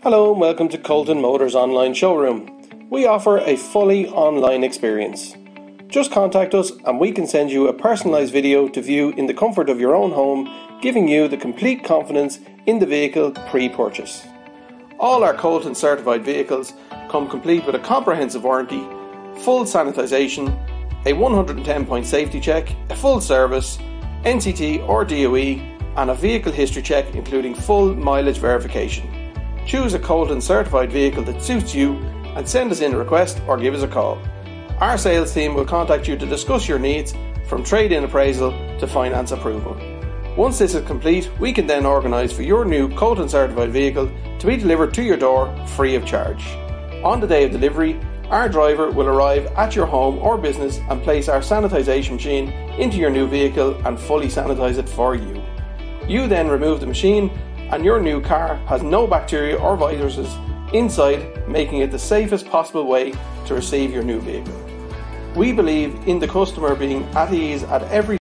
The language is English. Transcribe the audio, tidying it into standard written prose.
Hello and welcome to Colton Motors Online Showroom. We offer a fully online experience. Just contact us and we can send you a personalised video to view in the comfort of your own home, giving you the complete confidence in the vehicle pre-purchase. All our Colton certified vehicles come complete with a comprehensive warranty, full sanitisation, a 110-point safety check, a full service, NCT or DOE, and a vehicle history check including full mileage verification. Choose a Colton certified vehicle that suits you and send us in a request or give us a call. Our sales team will contact you to discuss your needs, from trade-in appraisal to finance approval. Once this is complete, we can then organise for your new Colton certified vehicle to be delivered to your door free of charge. On the day of delivery, our driver will arrive at your home or business and place our sanitisation machine into your new vehicle and fully sanitise it for you. You then remove the machine and your new car has no bacteria or viruses inside, making it the safest possible way to receive your new vehicle. We believe in the customer being at ease at every